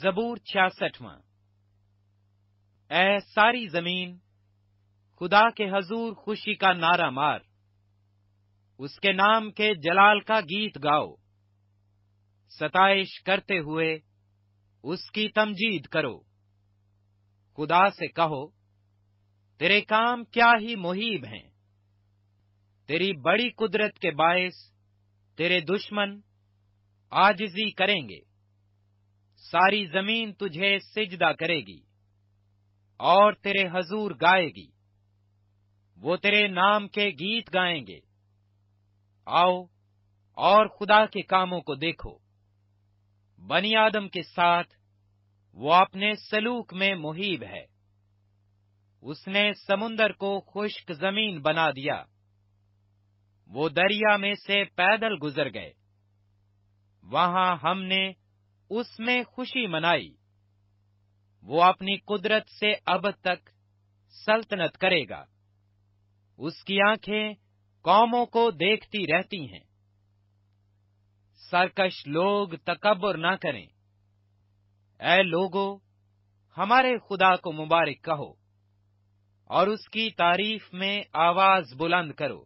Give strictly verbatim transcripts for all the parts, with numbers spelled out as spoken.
زبور چھیاسٹھواں۔ اے ساری زمین خدا کے حضور خوشی کا نعرہ مار، اس کے نام کے جلال کا گیت گاؤ، ستائش کرتے ہوئے اس کی تمجید کرو۔ خدا سے کہو، تیرے کام کیا ہی محیب ہیں، تیری بڑی قدرت کے باعث تیرے دشمن عاجزی کریں گے۔ ساری زمین تجھے سجدہ کرے گی اور تیرے حضور گائے گی، وہ تیرے نام کے گیت گائیں گے۔ آؤ اور خدا کے کاموں کو دیکھو، بنی آدم کے ساتھ وہ اپنے سلوک میں محیب ہے۔ اس نے سمندر کو خشک زمین بنا دیا، وہ دریا میں سے پیدل گزر گئے، وہاں ہم نے اس میں خوشی منائی۔ وہ اپنی قدرت سے اب تک سلطنت کرے گا، اس کی آنکھیں قوموں کو دیکھتی رہتی ہیں۔ سرکش لوگ تکبر نہ کریں، اے لوگو ہمارے خدا کو مبارک کہو اور اس کی تعریف میں آواز بلند کرو۔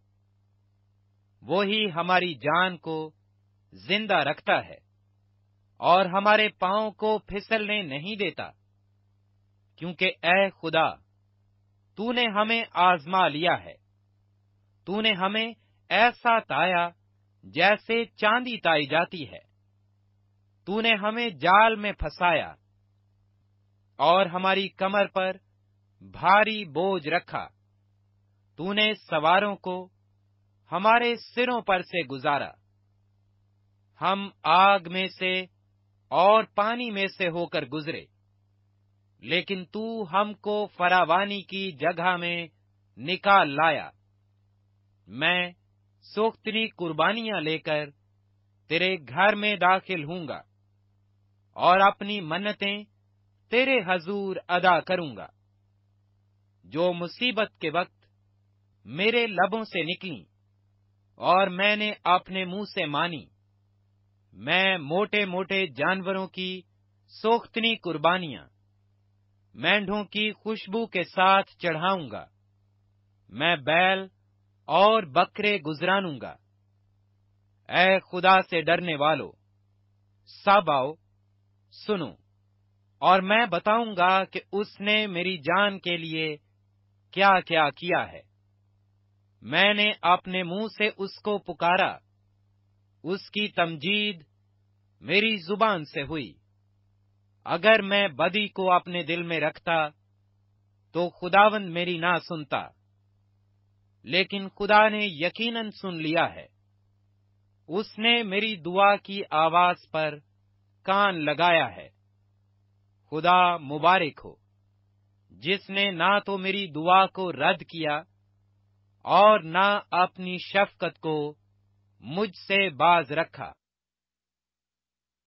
وہی ہماری جان کو زندہ رکھتا ہے اور ہمارے پاؤں کو پھسلنے نہیں دیتا، کیونکہ اے خدا تو نے ہمیں آزما لیا ہے، تو نے ہمیں ایسا تایا جیسے چاندی تائی جاتی ہے۔ تو نے ہمیں جال میں پھنسایا اور ہماری کمر پر بھاری بوجھ رکھا۔ تو نے سواروں کو ہمارے سروں پر سے گزارا۔ ہم آگ میں سے اور پانی میں سے ہو کر گزرے، لیکن تو ہم کو فراوانی کی جگہ میں نکال لایا۔ میں سوختنی قربانیاں لے کر تیرے گھر میں داخل ہوں گا اور اپنی منتیں تیرے حضور ادا کروں گا۔ جو مصیبت کے وقت میرے لبوں سے نکلی اور میں نے اپنے منہ سے مانی، میں موٹے موٹے جانوروں کی سوختنی قربانیاں مینڈھوں کی خوشبو کے ساتھ چڑھاؤں گا۔ میں بیل اور بکرے گزرانوں گا۔ اے خدا سے ڈرنے والو، سب آؤ سنو، اور میں بتاؤں گا کہ اس نے میری جان کے لیے کیا کیا کیا ہے۔ میں نے اپنے منہ سے اس کو پکارا، اس کی تمجید میری زبان سے ہوئی۔ اگر میں بدی کو اپنے دل میں رکھتا تو خداوند میری نہ سنتا، لیکن خدا نے یقیناً سن لیا ہے۔ اس نے میری دعا کی آواز پر کان لگایا ہے۔ خدا مبارک ہو، جس نے نہ تو میری دعا کو رد کیا اور نہ اپنی شفقت کو مجھ سے باز رکھا۔